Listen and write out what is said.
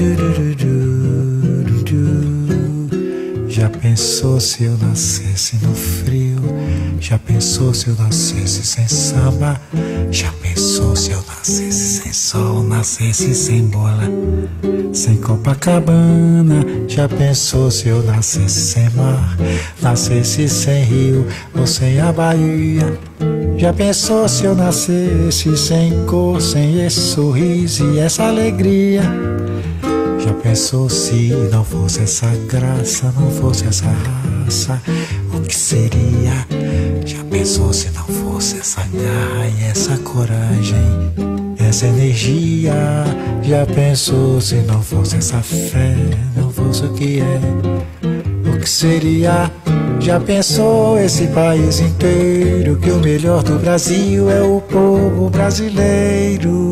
Já pensou se eu nascesse no frio? Já pensou se eu nascesse sem samba? Já pensou se eu nascesse sem sol? Nascesse sem bola, sem Copacabana? Já pensou se eu nascesse sem mar? Nascesse sem rio ou sem a Bahia? Já pensou se eu nascesse sem cor, sem esse sorriso e essa alegria? Já pensou se não fosse essa graça, não fosse essa raça, o que seria? Já pensou se não fosse essa garra e essa coragem, essa energia? Já pensou se não fosse essa fé, não fosse o que é, o que seria? Já pensou esse país inteiro que o melhor do Brasil é o povo brasileiro?